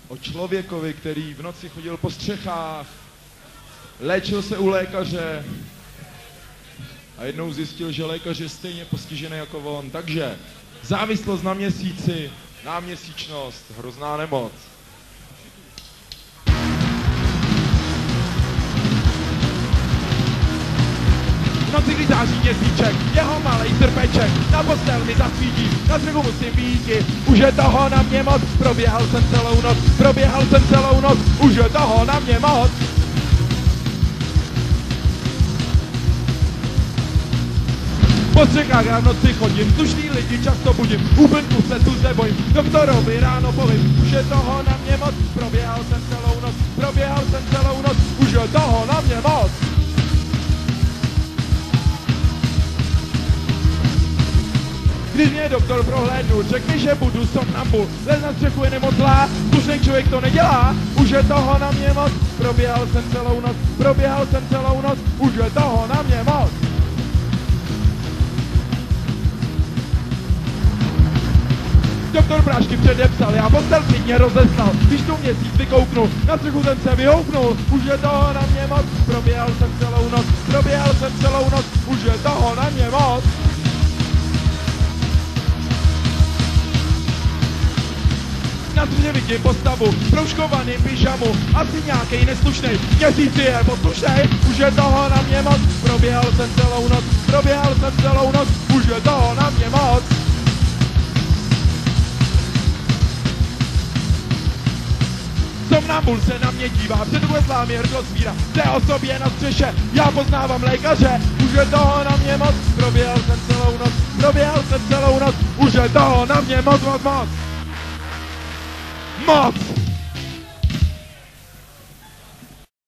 o člověkovi, který v noci chodil po střechách, léčil se u lékaře a jednou zjistil, že lékař je stejně postižený jako on. Takže závislost na měsíci, náměsíčnost, hrozná nemoc. V noci, kdy září měsíček, jeho malej srpeček, na postel mi zasvítí, na střechu musím býti. Už je toho na mě moc, proběhal jsem celou noc, už je toho na mě moc. Po střechách já v noci chodím, slušný lidi často budím, úplňku se tu bojím, doktorovi ráno povím, už je toho na mě moc, proběhal jsem celou noc, už je toho na mě moc. Když mě doktor prohlédnul, řekl mi, že budu somnambul, lez na střechu je nemoc zlá, slušný člověk to nedělá, už je toho na mě moc, proběhal jsem celou noc, už je toho na mě moc. Doktor prášky předepsal, já postel klidně rozeznal, když tu měsíc vykouknul, na střechu jsem se vyhoupnul, už je toho na mě moc, proběhal jsem celou noc, už je toho na mě moc. Na střeše vidím postavu, proužkovaným pyžamu, asi nějakej neslušnej, měsíc je poslušnej, už je toho na mě moc, proběhal jsem celou noc, už je toho na mě moc. Somnambul se na mě dívá, předvlezlá mi hrdosvíra, jde o sobě na střeše, já poznávám lékaře, už je toho na mě moc, proběhal jsem celou noc, už je toho na mě moc.